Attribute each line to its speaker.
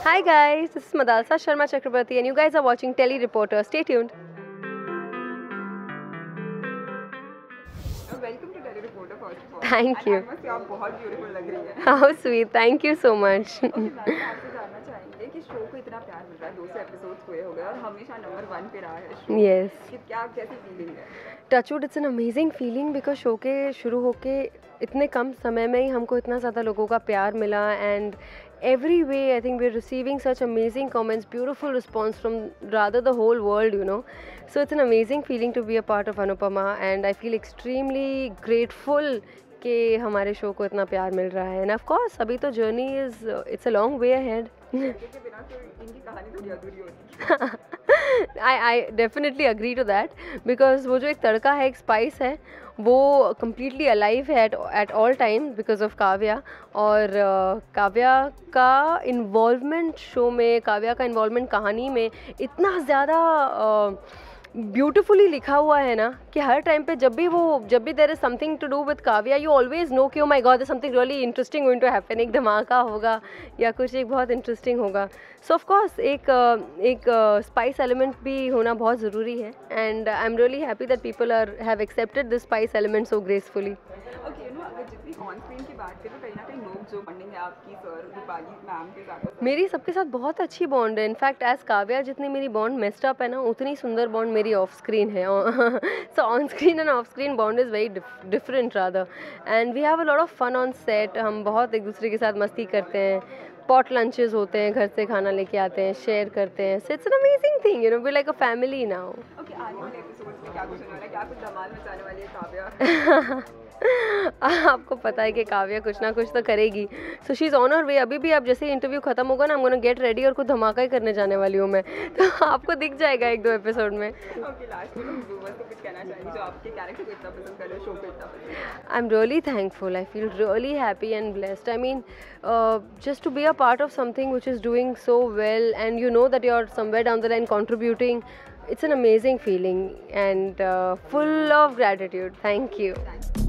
Speaker 1: Hi guys, this is Madalsa Sharma Chakrabarti and you guys are watching Telly Reporter. Stay tuned.
Speaker 2: Welcome to Telly Reporter first of all.
Speaker 1: Thank you.
Speaker 2: आप बहुत beautiful लग रही है।
Speaker 1: How sweet. Thank you so much.
Speaker 2: Ma'am आपसे जानना चाहेंगे कि show को इतना प्यार मिल रहा है, 200 एपिसोड्स हुए हो गए और हमेशा नंबर 1 पे रहा है शो।
Speaker 1: Yes.
Speaker 2: कि क्या कैसी फीलिंग है?
Speaker 1: Touchwood, it's an amazing feeling because show के शुरू होके इतने कम समय में ही हमको इतना ज़्यादा लोगों का प्यार मिला and every way I think we're receiving such amazing comments, beautiful response from rather the whole world, you know. So it's an amazing feeling to be a part of Anupama and I feel extremely grateful कि हमारे show को इतना प्यार मिल रहा है and of course अभी तो journey is it's a long way ahead.
Speaker 2: के बिना तो इनकी कहानी थोड़ी अधूरी होती है।
Speaker 1: I definitely agree to that because वो जो एक तड़का है, एक स्पाइस है, वो completely alive है at all times because of Kavya और काव्या का इन्वॉल्वमेंट शो में, काव्या का इन्वॉल्वमेंट कहानी में इतना ज़्यादा ब्यूटिफुली लिखा हुआ है ना कि हर टाइम पे जब भी there is something to do with Kavya you always know कि oh my God there something really interesting going to happen, एक धमाका होगा या कुछ एक बहुत इंटरेस्टिंग होगा. सो ऑफ कोर्स एक स्पाइस एलिमेंट भी होना बहुत ज़रूरी है and I am really happy that people have accepted this spice element so gracefully.
Speaker 2: Okay, no अगर जितनी ऑन स्क्रीन की बात करें तो कहीं ना कहीं लोग जो बॉन्डिंग है आपकी सर रूपाली मैम के साथ
Speaker 1: मेरी सबके साथ बहुत अच्छी बॉन्ड है. इनफैक्ट एज काव्या जितनी मेरी बॉन्ड मेस्ड अप है ना उतनी सुंदर बॉन्ड मेरी ऑफ स्क्रीन है. So on screen and off screen bond is very different rather and we have a lot of fun on set. हम बहुत एक दूसरे के साथ मस्ती करते हैं, पॉट लंचेस होते हैं, घर से खाना लेके आते हैं, शेयर करते हैं. So it's an amazing thing, you know, we like a family now.
Speaker 2: Okay, आने वाले एपिसोड्स में क्या कुछ होने वाला है? क्या कुछ धमाल मचाने वाली है काव्या?
Speaker 1: आपको पता है कि काव्या कुछ ना कुछ तो करेगी. So she is on her way. अभी भी आप जैसे इंटरव्यू खत्म होगा ना, I am gonna get ready और कुछ धमाका ही करने जाने वाली हूँ मैं. तो आपको दिख जाएगा 1-2 एपिसोड में.
Speaker 2: ओके, लास्ट में व्यूअर्स को कुछ कहना चाहेंगे जो आपके कैरेक्टर को इतना पसंद कर रहे हो, शो को इतना पसंद है?
Speaker 1: I'm really thankful. I feel really happy and blessed. I mean, just to be a part of something which is doing so well and you know that you're somewhere down the line contributing, it's an amazing feeling and full of gratitude. Thank you.